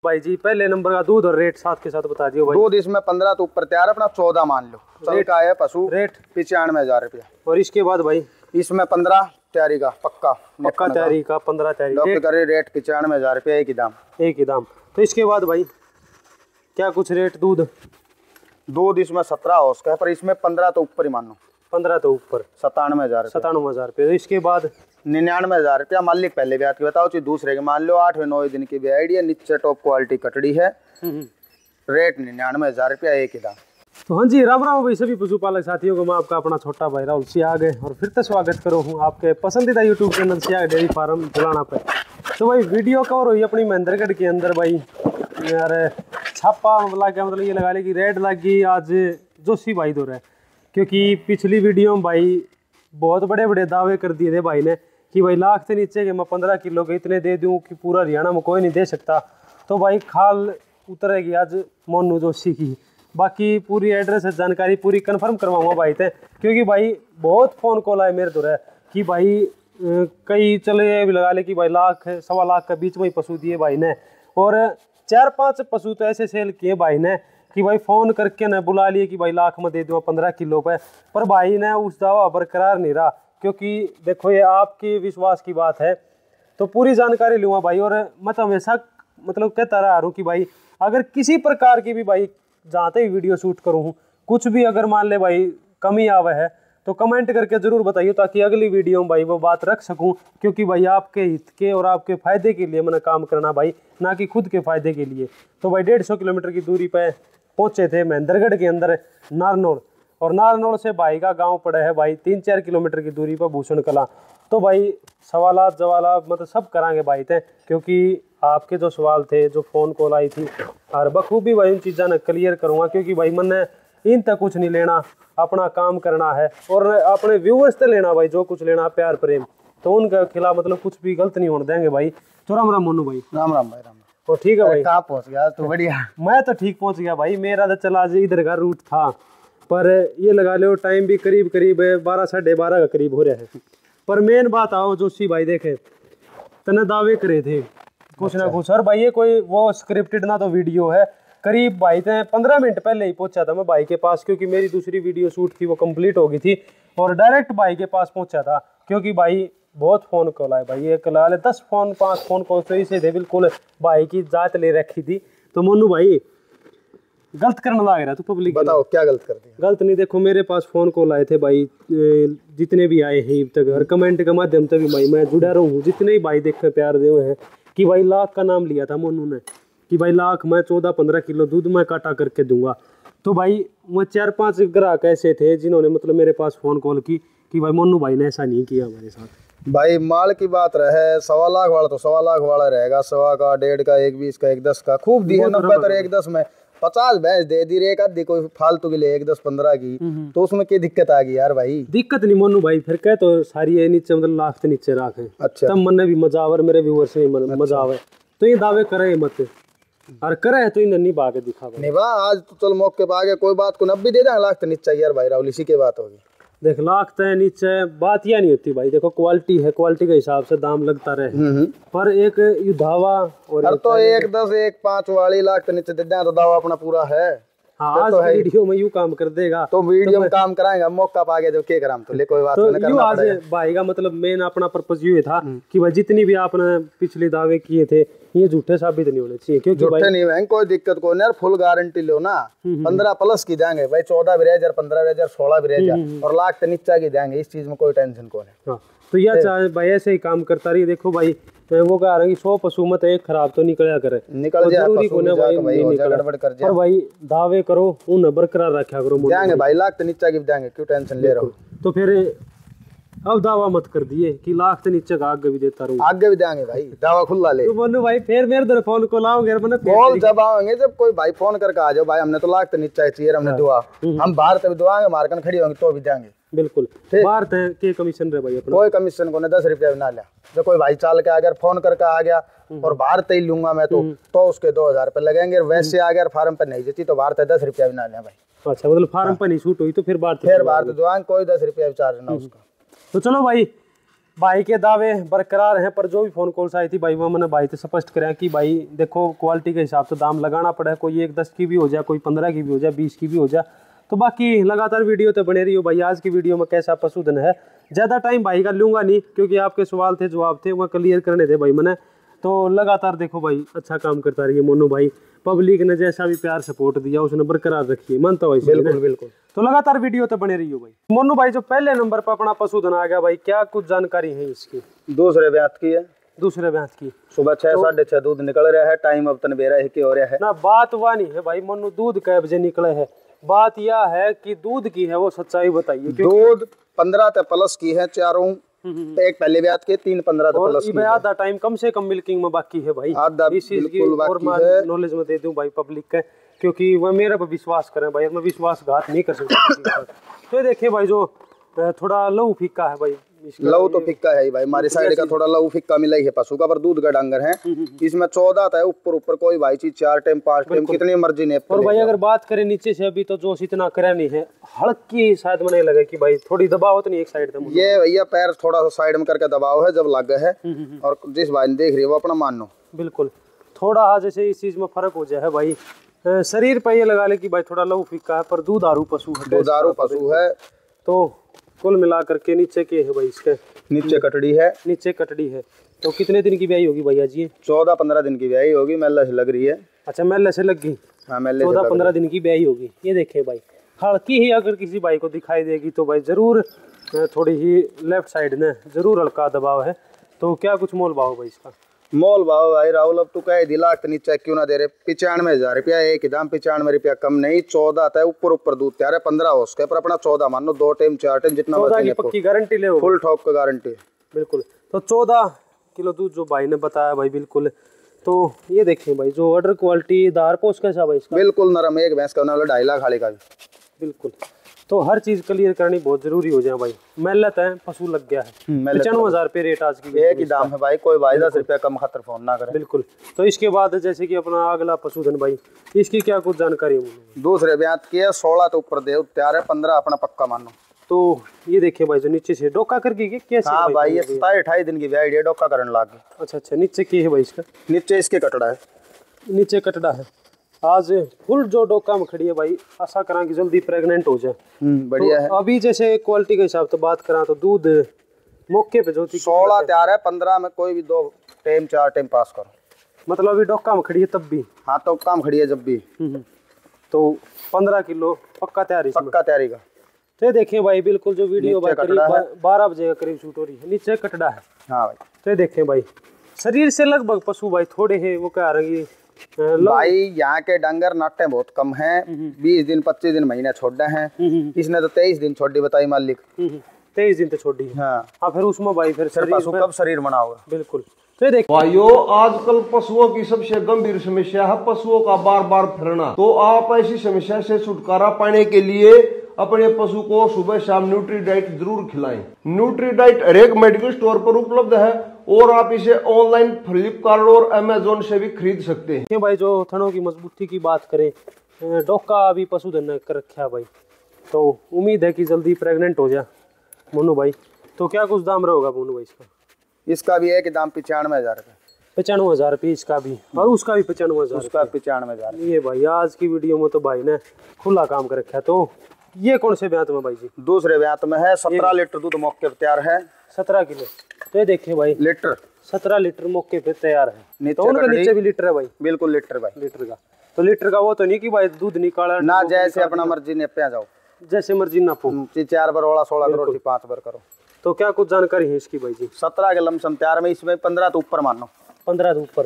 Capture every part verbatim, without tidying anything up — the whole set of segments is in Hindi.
भाई जी पहले नंबर का दूध और रेट साथ के साथ बता दियो भाई। दूध इसमें पंद्रह तो ऊपर तैयार अपना चौदह मान लो चल का है पशु रेट पिचानवे हजार रुपया। और इसके बाद भाई इसमें पंद्रह तैयारी का पक्का पक्का तैयारी का पंद्रह तैयारी करे रेट पिचानवे हजार रुपया एक ही दाम एक ही दाम। तो इसके बाद भाई क्या कुछ रेट दूध दूध इसमें सत्रह हो उसका पर इसमें पंद्रह तो ऊपर ही मानो पंद्रह तो ऊपर सतानवे हजार सतानवे हजार रुपये। तो इसके बाद निन्यानवे हजार रुपया मालिक पहले ब्याज की बताओ चाहिए दूसरे के मान लो आठवें नौ दिन की आइडिया नीचे टॉप क्वालिटी कटड़ी है रेट निन्यानवे हजार रुपया एक ही दाम। तो हाँ जी राम राम भाई सभी पशुपालक साथियों को मैं आपका अपना छोटा भाई राहुल सियाग है और फिर से स्वागत करो हूँ आपके पसंदीदा YouTube channel Siyag dairy farm Julana पे। तो भाई वीडियो कवर हुई अपनी महेंद्रगढ़ के अंदर भाई यार छापा लग गया मतलब ये लगा ले कि रेड लग गई आज जोशी भाई दो रहा है क्योंकि पिछली वीडियो में भाई बहुत बड़े बड़े दावे कर दिए थे भाई ने कि भाई लाख से नीचे के मैं पंद्रह किलो के इतने दे दूँ कि पूरा हरियाणा में कोई नहीं दे सकता। तो भाई खाल उतरेगी आज मोनू जोशी की। बाकी पूरी एड्रेस जानकारी पूरी कंफर्म करवाऊंगा भाई थे क्योंकि भाई बहुत फ़ोन कॉल आए मेरे दूर है कि भाई कई चले लगा ले कि भाई लाख सवा लाख के बीच में ही पशु दिए भाई ने और चार पांच पशु तो ऐसे सेल किए भाई ने कि भाई फ़ोन करके न बुला लिए कि भाई लाख में दे दूँ पंद्रह किलो पे। पर भाई ने उस दावा बरकरार नहीं रहा क्योंकि देखो ये आपकी विश्वास की बात है तो पूरी जानकारी लूँगा भाई। और मैं तो हमेशा मतलब कहता रहा हूँ कि भाई अगर किसी प्रकार की भी भाई जहाँ तक वीडियो शूट करूँ कुछ भी अगर मान ले भाई कमी आवे है तो कमेंट करके ज़रूर बताइए ताकि अगली वीडियो में भाई वो बात रख सकूं क्योंकि भाई आपके हित के और आपके फ़ायदे के लिए मैंने काम करना भाई ना कि खुद के फ़ायदे के लिए। तो भाई डेढ़ सौ किलोमीटर की दूरी पे पहुंचे थे महेंद्रगढ़ के अंदर नारनौल और नारनौल से भाई का गाँव पड़ा है भाई तीन चार किलोमीटर की दूरी पर भूषण कला। तो भाई सवालात जवालात मतलब सब करांगे भाई थे क्योंकि आपके जो सवाल थे जो फ़ोन कॉल आई थी और बखूबी भाई उन चीज़ों ने क्लियर करूँगा क्योंकि भाई मैंने इन तक कुछ नहीं लेना अपना काम करना है और अपने व्यूअर्स से लेना भाई जो कुछ लेना प्यार प्रेम तो उनके खिलाफ मतलब कुछ भी गलत नहीं होने देंगे भाई। तो राम राम मोनू भाई। राम राम भाई राम। तो ठीक है भाई कहाँ पहुँच गया तो बढ़िया। मैं तो ठीक पहुँच गया भाई मेरा तो चला आज इधर का रूट था पर ये लगा लो टाइम भी करीब करीब बारह साढ़े बारह का करीब हो रहा है। पर मेन बात आओ जोशी भाई देखे तने दावे करे थे कुछ ना कुछ और भाई ये कोई वो स्क्रिप्टेड ना तो वीडियो है करीब भाई थे पंद्रह मिनट पहले ही पहुंचा था मैं भाई के पास क्योंकि मेरी दूसरी वीडियो शूट थी वो कंप्लीट हो गई थी और डायरेक्ट भाई के पास पहुंचा था क्योंकि भाई बहुत फ़ोन कॉल आए भाई एक लाल दस फ़ोन पाँच फ़ोन कॉल तो इसे थे बिल्कुल भाई की जात ले रखी थी। तो मोनू भाई गलत करने लग रहा तो पब्लिक बताओ क्या गलत कर दिया। गलत नहीं देखो मेरे पास फ़ोन कॉल आए थे भाई जितने भी आए हैं अब तक हर कमेंट के माध्यम से भी भाई मैं जुड़ा रहा हूँ जितने ही भाई देख कर प्यार दे हुए हैं कि भाई लाख का नाम लिया था मोनू ने कि भाई लाख मैं चौदह पंद्रह किलो दूध मैं काटा करके दूंगा। तो भाई वो चार पांच ग्राहक ऐसे थे जिन्होंने मतलब मेरे पास फ़ोन कॉल की कि भाई मोनू भाई ने ऐसा नहीं किया हमारे साथ। भाई माल की बात रहे सवा लाख वाला तो सवा लाख वाला रहेगा सवा का डेढ़ का एक बीस का एक दस का खूब दी है नब्बे तो एक दस में पचास भैंस दे दी एक आधी कोई फालतू के लिए एक दस पंद्रह की तो उसमें क्या दिक्कत आ गई यार भाई। दिक्कत नहीं मोनू भाई फिर कह तो सारी है नीचे मतलब लाख से नीचे राखे। अच्छा तब मन भी मजा आवर मेरे व्यूअर से मजा आवे तो ये दावे करे मत और करे तो इन नहीं भागे दिखा नहीं बा आज तो चल मौके पे आ गया कोई बात को नब्बे दे देंगे लाख तो नीचे यार भाई राहुल इसी की बात होगी। देख लाख तो नीचे बात यह नहीं होती भाई देखो क्वालिटी है क्वालिटी के हिसाब से दाम लगता रहे पर एक धावा और तो एक दस एक पाँच वाली लाख तो नीचे दे दें तो दावा अपना पूरा है। हाँ आज तो वीडियो में यू काम कर देगा तो वीडियो में काम कराएंगे मौका पा गया जब के कराम तो ले कोई बात नहीं करना आज भाई का मतलब मेन अपना पर्पस ये था कि भाई जितनी भी आपने पिछले दावे किए थे ये झूठे साबित नहीं होने चाहिए क्योंकि झूठे नहीं है कोई दिक्कत को नहीं फुल गारंटी लो ना पंद्रह प्लस की देंगे भाई चौदह भी रह जाए पंद्रह रह जाए सोलह भी रह जाए और लाख तो नीचा की देंगे इस चीज में कोई टेंशन को नहीं। तो यह चाहे भाई ऐसे ही काम करता रही देखो भाई तो वो कह रहे हैं कि सौ पशु मत एक खराब तो निकला करे निकल जाए जरूरी को ना भाई नहीं निकल कर पर भाई दावे करो उन बरकरार रखा करो देंगे भाई लाख तो नीचा की देंगे क्यों टेंशन ले रहा हूँ। तो फिर अब दावा मत कर दिए कि लाख से नीचे का आगे भी देता रहूं आगे भी देंगे भाई दावा खुला ले तो बोलो भाई फिर मेरे दर फोन को लाओगे मैंने कॉल जब आओगे जब कोई भाई फोन करके आ जाओ भाई हमने तो लाख तो नीचे चाहिए हमने दुआ हम बाहर तक दुआएंगे मार्कन खड़ी होंगे तो भी देंगे बिल्कुल बाहर के कमीशन रहे भाई अपना कोई कमीशन को नहीं दस रुपया भी ना लिया जो कोई भाई चाल के अगर फोन करके आ गया और बाहर तय लूंगा मैं तो तो उसके दो हजार रुपये लगेंगे वैसे आ गया फार्म पर नहीं देती तो बाहर तक दस रुपया भी ना लिया भाई। अच्छा मतलब फार्म पर नहीं छूट हुई तो फिर बाहर फिर बाहर तो दुआ कोई दस रुपया भी चार्ज ना उसका। तो चलो भाई भाई के दावे बरकरार हैं, पर जो भी फोन कॉल्स आई थी भाई वो मैंने भाई से स्पष्ट करें कि भाई देखो क्वालिटी के हिसाब से दाम लगाना पड़े, कोई एक दस की भी हो जाए, कोई पंद्रह की भी हो जाए, बीस की भी हो जाए। तो बाकी लगातार वीडियो तो बने रही हो भाई। आज की वीडियो में कैसा पशुधन है, ज़्यादा टाइम भाई का लूँगा नहीं, क्योंकि आपके सवाल थे जवाब थे वह क्लियर करने थे भाई मैंने। तो लगातार देखो भाई अच्छा काम करता रहिए मोनू भाई, पब्लिक ने जैसा भी प्यार सपोर्ट दिया उसने बरकरार रखिए, मानता भाई। बिल्कुल बिल्कुल। तो लगातार वीडियो तो बने रही हो भाई। मोनू भाई जो पहले नंबर पर अपना पशुधन आ गया भाई, क्या कुछ जानकारी है इसकी? दूसरे ब्यात की है, दूसरे ब्यात की। सुबह छह साढ़े छह दूध निकल रहा है, टाइम अब तन बेरा है कि हो रहा है ना। बात वह नहीं है भाई मोनू दूध कै बजे निकले है, बात यह है कि दूध की है वो सच्चाई बताइए। दूध पंद्रह ते प्लस की है चारों, एक पहले ब्यात के तीन पंद्रह ते प्लस की है। आधा टाइम कम से कम मिल्किंग में बाकी है भाई, आधा इस चीज की और नॉलेज में दे दूं भाई पब्लिक के, क्योंकि वह मेरे पर विश्वास करें भाई, मैं विश्वासघात नहीं कर सकता। तो देखिए भाई जो थोड़ा लहू फीका है भाई, लहू तो फिक्का है ही भाई, हमारी साइड का थोड़ा लहू फिक्का मिला ही है पशु का, पर दूध का डांगर है। इसमें चौदह था ऊपर ऊपर कोई भाई चीज चार टाइम पांच टाइम कितनी मर्जी ने। और भाई अगर बात करें नीचे से अभी तो जो इतना करा नहीं है, हल्की शायद मैंने लगा कि भाई थोड़ी दबाव तो नहीं एक साइड में। ये भैया पैर थोड़ा सा साइड में करके दबाव है जब लगा है, और जिस भाई ने देख रही है वो अपना मान लो। बिल्कुल थोड़ा जैसे इस चीज में फर्क हो जाए भाई, शरीर पर ये लगा ले कि भाई थोड़ा लहू फीका है, पर दूधारू पशु है, दूधारू पशु है। तो कुल मिला करके नीचे के है भाई, इसके नीचे कटड़ी है, नीचे कटड़ी है। तो कितने दिन की ब्याई होगी भैया जी? चौदह पंद्रह दिन की ब्याई होगी, मेले से लग रही है। अच्छा मेले से लग गई। हाँ मेले चौदह पंद्रह दिन की ब्याई होगी। ये देखे भाई हल्की ही अगर किसी भाई को दिखाई देगी तो भाई जरूर थोड़ी ही लेफ्ट साइड में जरूर हल्का दबाव है। तो क्या कुछ मोल भाव भाई इसका? मोल भाव भाई राहुल अब तू कह दिलाख तो नीचे क्यों ना दे रहे, पिचानवे हजार रुपया एक दाम, पिचानवे रुपया कम नहीं। चौदह था ऊपर ऊपर दूध तैयार है, पंद्रह हो उसके पर अपना चौदह मान लो, दो टाइम चार टाइम जितना पक्की गारंटी ले, फुल ठोक का गारंटी। बिल्कुल। तो चौदह किलो दूध जो भाई ने बताया भाई बिल्कुल। तो ये देखिए भाई जो ऑर्डर क्वालिटी दार पोस कैसा भाई इसका? बिल्कुल नरम, एक भैंस का वाला ढाई लाख खाली का भी। बिल्कुल। तो हर चीज क्लियर करनी बहुत जरूरी हो जाए भाई। मेहनत है, पशु लग गया है। पचानवे हजार रुपये रेट आज की एक ही दाम है भाई, कोई भाई दस रुपया कम खतर फोन ना करे। बिल्कुल। तो इसके बाद जैसे कि अपना अगला पशुधन भाई, इसकी क्या कुछ जानकारी है? दूसरे ब्यात की है, सोलह तो ऊपर दे तैयार है, पंद्रह अपना पक्का मानो। तो ये देखिए भाई जो नीचे से डोका करके कैसे? हाँ भाई ये सताई अठाई दिन की ब्याई है, डोका करने लग गई। अच्छा अच्छा। नीचे की है भाई इसका? नीचे इसके कटड़ा है, नीचे कटड़ा है। आज फुल जो डोका में खड़ी है भाई, आशा करा कि जल्दी प्रेग्नेंट हो जाए। बढ़िया तो है। अभी जैसे क्वालिटी के हिसाब से बात करा तो दूध मौके पे जो सोलह तैयार है, पंद्रह में कोई भी दो टाइम चार टाइम पास करो। मतलब अभी डोका में खड़ी है तब भी? हाँ तो काम खड़ी है जब भी। तो पंद्रह किलो पक्का तैयारी, पक्का तैयारी का। तो देखिए भाई बिल्कुल जो वीडियो बारह बजे का करीब शूट हो रही है, नीचे कटड़ा है। हाँ भाई। तो देखिए भाई शरीर से लगभग पशु भाई थोड़े है वो क्या रंगी भाई, यहाँ के डंगर नाटे बहुत कम हैं, बीस दिन पच्चीस दिन महीने छोड़े हैं। इसने तो तेईस दिन छोड़ी बताई मालिक, तेईस दिन तो छोड़ी है। हाँ हाँ फिर उसमें भाई फिर पशु कब शरीर बना होगा। बिल्कुल। तो देख भाइयों आजकल पशुओं की सबसे गंभीर समस्या है पशुओं का बार बार फिरना। तो आप ऐसी समस्या से छुटकारा पाने के लिए अपने पशु को सुबह शाम न्यूट्री डाइट जरूर खिलाएं। न्यूट्री डाइट हर एक मेडिकल स्टोर पर उपलब्ध है और आप इसे ऑनलाइन फ्लिपकार्ट और अमेजोन से भी खरीद सकते हैं। भाई जो थनों की मजबूती की बात करें, डोका अभी पशुधन कर रखा है भाई, तो उम्मीद है कि जल्दी प्रेग्नेंट हो जाए मोनू भाई। तो क्या कुछ दाम रहेगा मोनू भाई इसका? इसका भी है कि दाम पचानवे हजार रुपये, पचानवे हजार रुपये इसका भी, और उसका भी पचानवे हजार, उसका पचानवे हजार। ये भाई आज की वीडियो में तो भाई ने खुला काम कर रखा है। तो ये कौन से ब्यात में भाई जी? दूसरे ब्यात में है, सत्रह लीटर दूध मौके पे तैयार है, सत्रह किलो। तो ये देखिए भाई लीटर सत्रह लीटर मौके पे तैयार है। नीचे तो उनका नीचे भी लीटर है भाई? बिल्कुल लीटर भाई, लीटर का। तो लीटर का वो तो नहीं कि भाई दूध निकाला ना, जैसे अपना मर्जी ने पे जाओ, जैसे मर्जी नापो, चार बार वाला सोलह करोड़ पांच बार करो। तो क्या कुछ जानकारी है इसकी भाई जी? सत्रह के लमसम तैयार में, इसमें पंद्रह तो ऊपर मानो, पंद्रह तो ऊपर।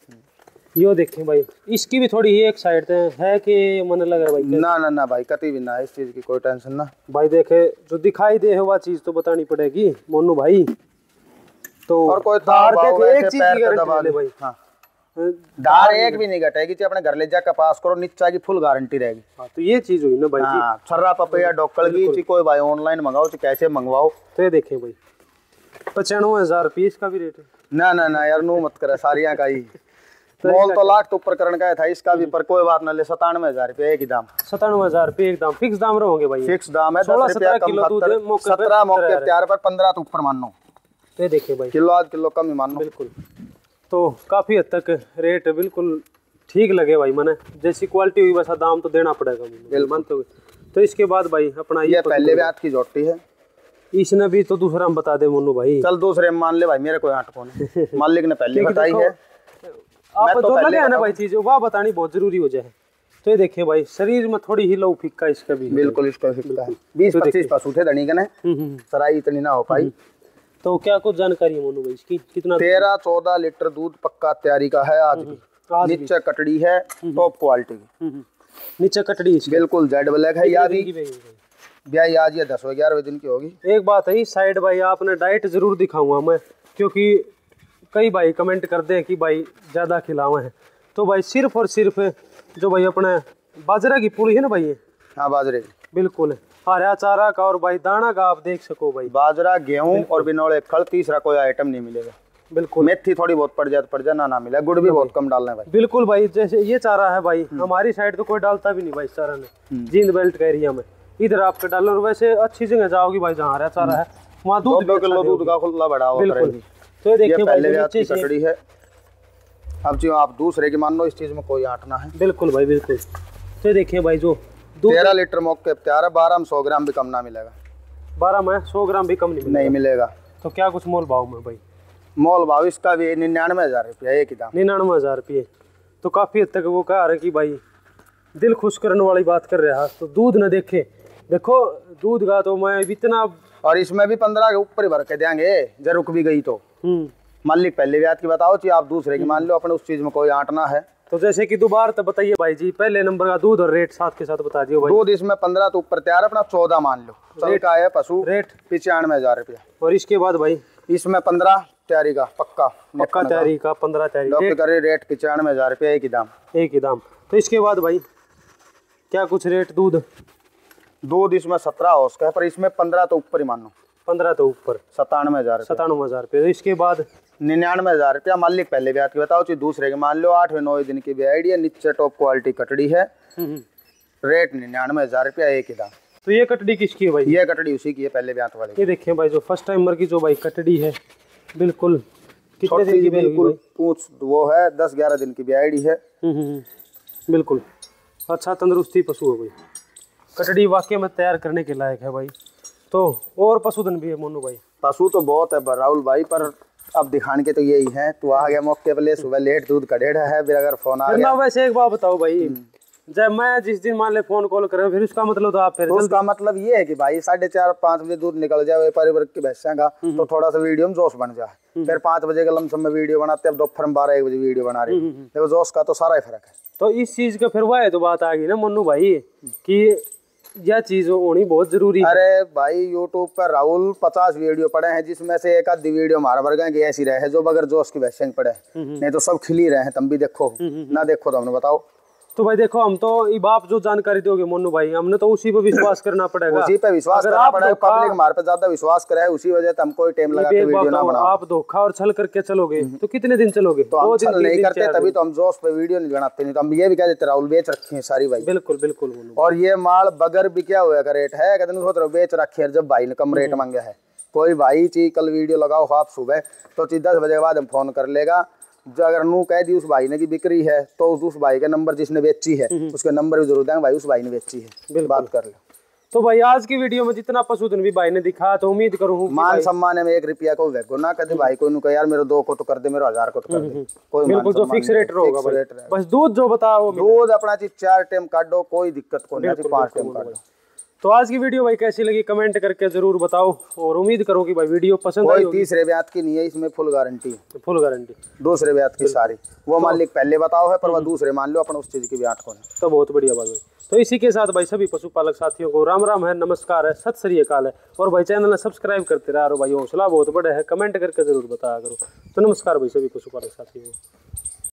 यो देखें भाई इसकी भी थोड़ी ही एक साइड है कि मन लग रहा है भाई? ना ना ना भाई कभी भी ना, इस चीज की कोई टेंशन ना भाई। देखे जो दिखाई दे वह चीज तो बतानी पड़ेगी मोनू भाई। तो और कोई धार के एक चीज की गारंटी ले भाई। हाँ धार एक भी नहीं घटेगी, चाहे अपने घर ले जाकर पास करो, नीचा की फुल गारंटी रहेगी। हाँ तो ये चीज हुई ना भाई। हाँ छर्रा पपैया डोकल की कोई भाई ऑनलाइन मंगाओ चाहे कैसे मंगवाओ। तो ये देखे भाई पचानवे हजार रुपये इसका भी रेट है। ना ना ना यार नो मत करे, सारिया का ही मोल तो लाख तो ऊपर करने का था इसका भी, पर कोई बात ना ले, सतानवे हजार रुपये एक ही दाम, सतानवे हजार रुपये एक दाम, फिक्स दाम रहोगे भाई? फिक्स दाम है, दस रुपया कम, सत्रह मौके तैयार पर पंद्रह तो ऊपर मान लो। तो ये देखिए भाई किलो आध किलो कम ही मान लो। बिल्कुल। तो काफी हद तक रेट बिल्कुल ठीक लगे भाई मैंने, जैसी क्वालिटी हुई वैसा दाम तो देना पड़ेगा मुझे, मानते हो। तो इसके बाद भाई अपना ये पहले ब्यात की जोटी है, इसने भी तो दूसरा हम बता दे मोनू भाई। चल दूसरे में मान ले भाई, मेरे कोई आठ कौन है, मालिक ने पहले बताई है। आप तो लगे है ना भाई चीज वह बतानी बहुत जरूरी हो जाए। तो ये देखिए भाई शरीर में थोड़ी ही लो फिक्का इसका भी, बिल्कुल इसका फिक्का है। बीस पच्चीस पशु थे धनी कने, सराई इतनी ना हो पाई। तो क्या कुछ जानकारी है मोनू भाई इसकी? कितना? तेरह चौदह लीटर दूध पक्का तैयारी का है आज भी। नीचे कटड़ी है टॉप क्वालिटी की, नीचे कटड़ी इसकी बिल्कुल जेड ब्लैक है। याद ही ब्याई आज ये दस ग्यारह दिन की होगी। एक बात है साइड भाई आपने डाइट जरूर दिखाऊंगा मैं, क्योंकि कई भाई कमेंट करते हैं कि भाई ज्यादा खिलावे हैं। तो भाई सिर्फ और सिर्फ जो भाई अपने बाजरा की पुली है ना भाई, हाँ बाजरे की बिल्कुल हरा चारा का और भाई दाना का आप देख सको भाई। बाजरा गेहूं और बिनौले खल, तीसरा कोई आइटम नहीं मिलेगा। बिल्कुल। मेथी थोड़ी बहुत पड़ जाए तो पड़ जाए, ना ना मिला। गुड़ भी बहुत कम डालना है भाई। बिल्कुल भाई, जैसे ये चारा है भाई हमारी साइड तो कोई डालता भी नहीं भाई चारा में, जींद बेल्ट का एरिया में इधर आपके डालो। और वैसे अच्छी जगह जाओगी भाई जहाँ हरा चारा है वहाँ दूध दो किलो दूध का खुला बड़ा हो। बिल्कुल। तो ये देखिए पहले की कटड़ी है। अब जो आप दूसरे की मान लो, इस चीज में कोई आटना है। बिल्कुल भाई बिल्कुल। तो देखिए भाई जो तेरह लीटर मौके तैयार है, बारह में सौ ग्राम भी कम ना मिलेगा। बारह में सौ ग्राम भी कम नहीं मिलेगा। नहीं मिलेगा। तो क्या कुछ मोल भाव में भाई? मोल भाव इसका भी निन्यानवे हजार रुपया एक ही दाम। निन्यानवे हजार रुपये तो काफी हद तक वो कह रहे कि भाई दिल खुश करने वाली बात कर रहे हैं। तो दूध न देखे, देखो दूध का तो मैं इतना, और इसमें भी पंद्रह के ऊपर ही भर के देंगे जब रुक भी गई तो। मालिक पहले ब्याज की बताओ चाहिए, आप दूसरे की मान लो, अपने उस चीज में कोई आटना है। तो जैसे कि दोबारा तो बताइए भाई जी, पहले नंबर का दूध और रेट साथ के साथ बता दियो भाई। दूध इसमें पंद्रह तो ऊपर तैयार, अपना चौदह मान लो। चल का है पशु रेट पिचानवे हजार रुपया। और इसके बाद भाई इसमें पंद्रह तैयारी का पक्का पक्का तैयारी का पंद्रह तैयारी करे रेट पिचानवे हजार रुपया एक ही दाम। एक ही दाम। तो इसके बाद भाई क्या कुछ रेट? दूध दूध इसमें सत्रह हो उसका, पर इसमें पंद्रह तो ऊपर ही मान लो। पंद्रह तो ऊपर सतानवे हजार सतानवे हजार रुपये। तो इसके बाद निन्यानवे हजार रुपया। मालिक पहले ब्याज की बताओ चाहिए, दूसरे के मान लो आठवें नौ दिन की ब्याई है, नीचे टॉप क्वालिटी कटड़ी है, रेट निन्यानवे हजार रुपया एक ही दाम। तो ये कटड़ी किसकी है भाई? ये कटड़ी उसी की है पहले ब्याज वाली। ये देखिए भाई जो फर्स्ट टाइमर की जो भाई कटड़ी है, बिल्कुल कितने दिन की? बिल्कुल पूछ वो है दस ग्यारह दिन की ब्याई है। बिल्कुल अच्छा तंदुरुस्ती पशु है भाई। कटड़ी वाकई में तैयार करने के लायक है भाई। तो और पशुधन भी है मोनू भाई? पशु तो बहुत है राहुल भाई, पर अब दिखाने के तो यही है। तू आ गया मौके पे, सुबह लेट दूध का डेढ़ है, फिर अगर फोन आ गया। वैसे एक बात बताओ भाई, जब मैं जिस दिन मान ले फोन कॉल करें फिर उसका मतलब तो आप फिर तो उसका मतलब ये है कि भाई साढ़े चार पाँच बजे दूध निकल जाए व्यापारी वर्ग की भैंसा का, तो थोड़ा सा वीडियो में जोश बन जाए। फिर पाँच बजे के लमसम में वीडियो बनाते, अब दोपहर में बारह एक बजे वीडियो बना रहे, देखो जोश का तो सारा ही फर्क है। तो इस चीज का फिर वह तो बात आ गई ना मोनू भाई कि यह चीज होनी बहुत जरूरी है। अरे भाई यूट्यूब पर राहुल पचास वीडियो पड़े हैं, जिसमें से एक आधी वीडियो हमारा वर्ग की ऐसी रहे जो बगैर जोश की वैसे पड़े, नहीं तो सब खिली रहे हैं। तुम भी देखो ना देखो तो हमने बताओ। तो भाई देखो हम तो आप जो जानकारी दोगे मोनू भाई, हमने तो उसी पे विश्वास करना पड़ेगा। उसी पे विश्वास करना पड़ेगा। पब्लिक हमारे पे ज्यादा विश्वास करे है, उसी वजह से हम कोई टाइम लगा के वीडियो ना बनाओ। आप धोखा और छल करके चलोगे तो कितने दिन चलोगे? तो हम छल नहीं करते, तभी तो हम जोश पे वीडियो नहीं बनाते। नहीं तो हम ये भी कह देते राहुल बेच रखी है सारी भाई। बिल्कुल बिल्कुल। और ये माल बगर भी क्या हुआ का रेट है, कहते सोच रहे बेच रखी है। जब भाई ने कम रेट मांगे है, कोई भाई चीज कल वीडियो लगाओ आप सुबह, तो चीज दस बजे के बाद हम फोन कर लेगा। जो अगर नू कह दी उस भाई ने की बिक्री है, तो उस, उस भाई का नंबर जिसने बेची है उसके नंबर भी जरूर देंगे, भाई उस भाई ने बेची है, बात कर ले। तो भाई आज की वीडियो में जितना पशुधन भी भाई ने दिखा, तो उम्मीद करूँ मान सम्मान में एक रुपया को वेगो ना कर दे भाई, कोई नु कह यार मेरे दो को तो कर दे, मेरे हजार को तो कर दे, कोई बिल्कुल जो फिक्स रेट रहेगा भाई। बस दूध जो बताओ, दूध अपना चीज चार टाइम काटो, कोई दिक्कत को नहीं, पांच टाइम काटो। तो आज की वीडियो भाई कैसी लगी कमेंट करके जरूर बताओ, और उम्मीद करो कि भाई वीडियो पसंद आई होगी। तीसरे ब्याज की नहीं है, इसमें फुल गारंटी है। फुल गारंटी दूसरे ब्याज की सारी वो मालिक पहले बताओ है, पर वह दूसरे मान लो अपन उस चीज की ब्याज को। तो बहुत बढ़िया बात भाई। तो इसी के साथ भाई सभी पशुपालक साथियों को राम राम है, नमस्कार है, सत श्री अकाल है। और भाई चैनल सब्सक्राइब करते रहो भाई, हौसला बहुत बड़ा है, कमेंट करके जरूर बताया करो। तो नमस्कार भाई सभी पशुपालक साथियों को।